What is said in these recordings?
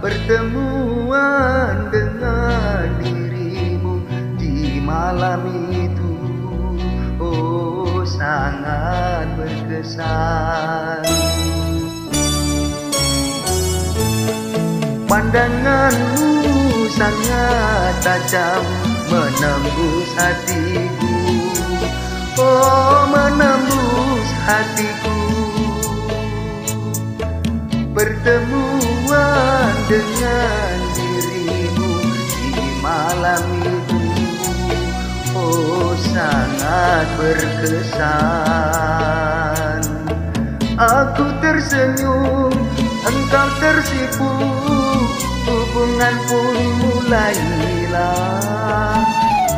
pertemuan dengan dirimu di malam itu, oh sangat berkesan. Pandanganmu sangat tajam menembus hatiku, oh menembus hatiku. Pertemuan dengan dirimu di malam itu, oh sangat berkesan. Aku tersenyum, engkau tersipu, hubungan pun mulai hilang.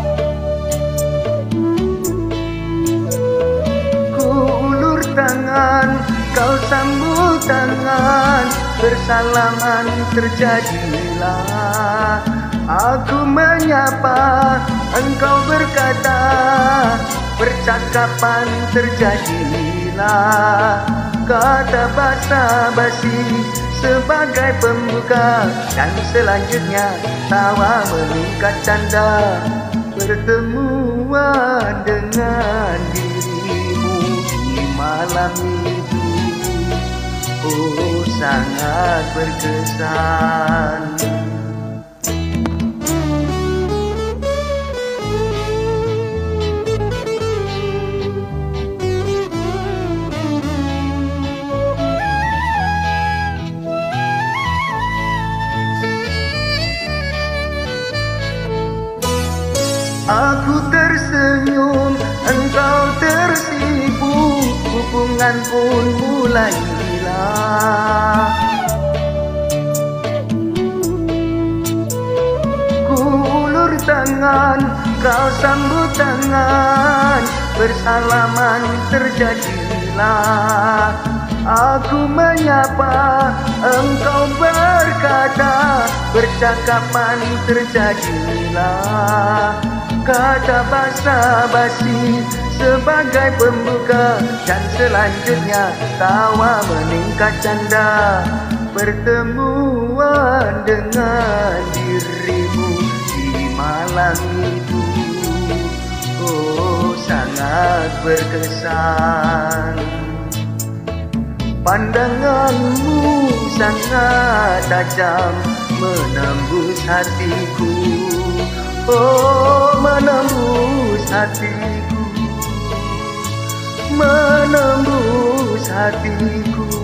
Ku ulur tangan, kau sambut tangan, bersalaman terjadilah. Aku menyapa, engkau berkata, percakapan terjadilah. Kata basa-basi sebagai pembuka, dan selanjutnya tawa meningkat canda. Pertemuan dengan dirimu di malam itu, oh sangat berkesan. Aku tersenyum, engkau tersipu, hubungan pun mulai hilang. Ku ulur tangan, kau sambut tangan, bersalaman terjadilah. Aku menyapa, engkau berkata, percakapan terjadilah. Kata basa-basi sebagai pembuka, dan selanjutnya tawa meningkat canda. Pertemuan dengan dirimu di malam itu, oh sangat berkesan. Pandanganmu sangat tajam menembus hatiku, oh menembus hatiku, menembus hatiku.